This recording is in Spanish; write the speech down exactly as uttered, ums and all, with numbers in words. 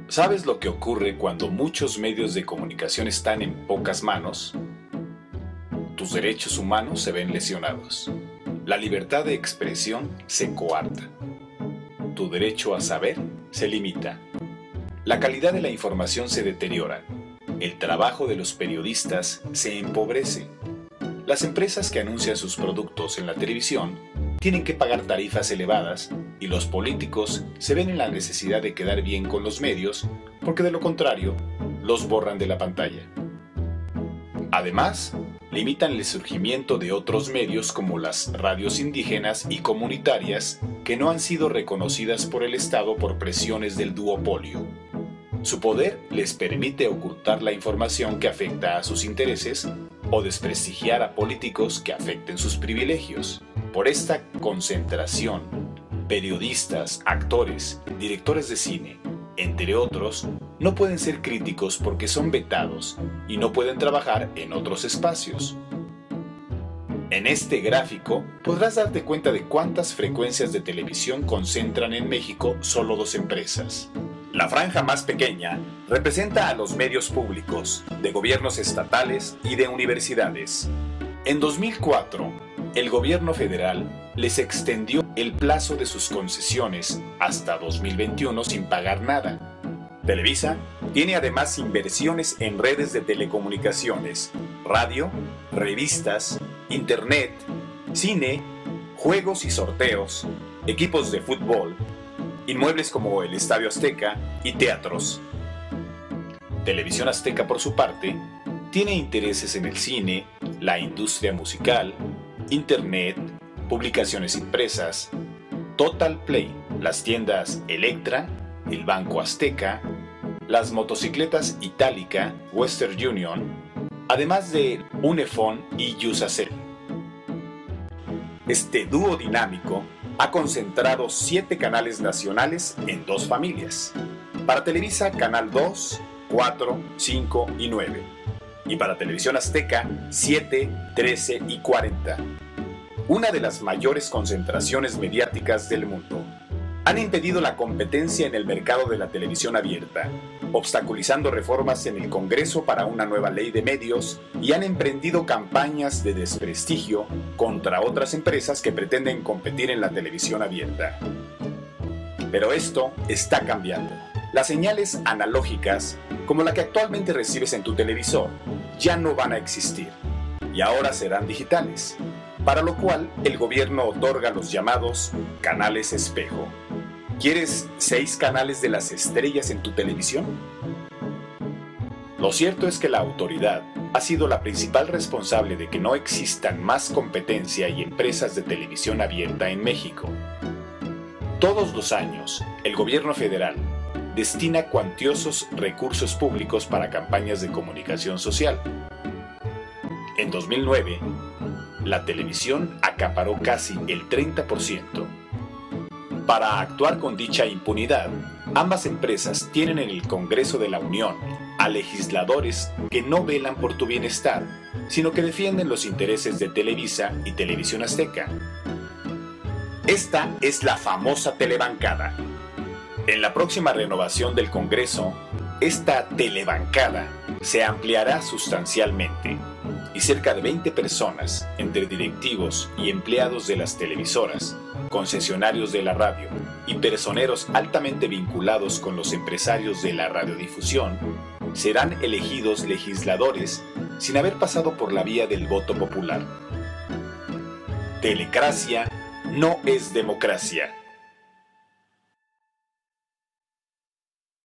¿Sabes lo que ocurre cuando muchos medios de comunicación están en pocas manos? Tus derechos humanos se ven lesionados. La libertad de expresión se coarta. Tu derecho a saber se limita. La calidad de la información se deteriora. El trabajo de los periodistas se empobrece. Las empresas que anuncian sus productos en la televisión tienen que pagar tarifas elevadas y los políticos se ven en la necesidad de quedar bien con los medios porque de lo contrario los borran de la pantalla. Además, limitan el surgimiento de otros medios como las radios indígenas y comunitarias que no han sido reconocidas por el Estado por presiones del duopolio. Su poder les permite ocultar la información que afecta a sus intereses o desprestigiar a políticos que afecten sus privilegios. Por esta concentración, periodistas, actores, directores de cine, entre otros, no pueden ser críticos porque son vetados y no pueden trabajar en otros espacios. En este gráfico podrás darte cuenta de cuántas frecuencias de televisión concentran en México solo dos empresas. La franja más pequeña representa a los medios públicos, de gobiernos estatales y de universidades. En dos mil cuatro, el gobierno federal les extendió el plazo de sus concesiones hasta dos mil veintiuno sin pagar nada. Televisa tiene además inversiones en redes de telecomunicaciones, radio, revistas, internet, cine, juegos y sorteos, equipos de fútbol, inmuebles como el Estadio Azteca y teatros. Televisión Azteca, por su parte, tiene intereses en el cine, la industria musical, internet, publicaciones impresas, Total Play, las tiendas Electra, el Banco Azteca, las motocicletas Itálica, Western Union, además de Unifón y Usacell. Este dúo dinámico ha concentrado siete canales nacionales en dos familias. Para Televisa, Canal dos, cuatro, cinco y nueve. Y para Televisión Azteca, siete, trece y cuarenta. Una de las mayores concentraciones mediáticas del mundo. Han impedido la competencia en el mercado de la televisión abierta, obstaculizando reformas en el Congreso para una nueva ley de medios y han emprendido campañas de desprestigio contra otras empresas que pretenden competir en la televisión abierta. Pero esto está cambiando. Las señales analógicas, como la que actualmente recibes en tu televisor, ya no van a existir y ahora serán digitales, para lo cual el gobierno otorga los llamados canales espejo. ¿Quieres seis canales de las estrellas en tu televisión? Lo cierto es que la autoridad ha sido la principal responsable de que no existan más competencia y empresas de televisión abierta en México. Todos los años, el gobierno federal destina cuantiosos recursos públicos para campañas de comunicación social. En dos mil nueve, la televisión acaparó casi el treinta por ciento. Para actuar con dicha impunidad, ambas empresas tienen en el Congreso de la Unión a legisladores que no velan por tu bienestar, sino que defienden los intereses de Televisa y Televisión Azteca. Esta es la famosa telebancada. En la próxima renovación del Congreso, esta telebancada se ampliará sustancialmente y cerca de veinte personas, entre directivos y empleados de las televisoras, concesionarios de la radio y personeros altamente vinculados con los empresarios de la radiodifusión, serán elegidos legisladores sin haber pasado por la vía del voto popular. Telecracia no es democracia.